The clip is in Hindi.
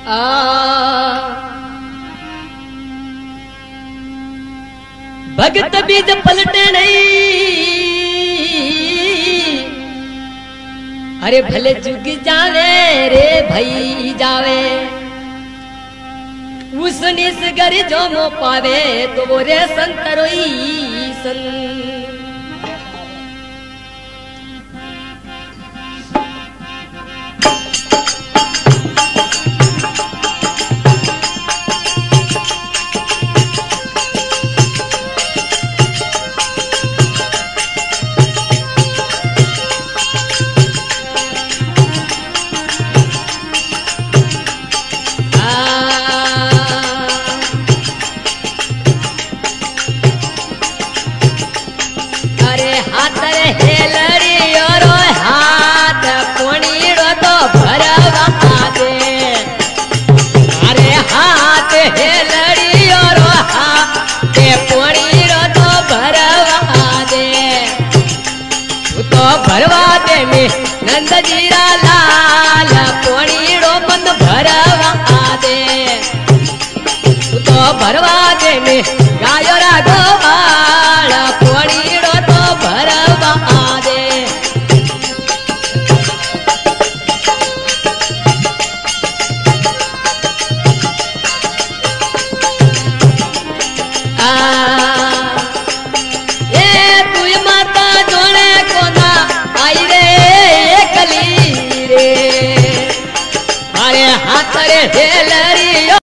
भगत बीज पलटे नहीं, अरे भले जुग जावे रे भई जावे, उस निस गर जो मो पावे तो वो रे संत रोई सन। भरवा दे में नंद जीरा लाल पोणीड़ो मन भरवा दे, तू तो भरवा दे में गायो रा गोपाल पोणीड़ो तो भरवा दे। हाथ रे हेलरी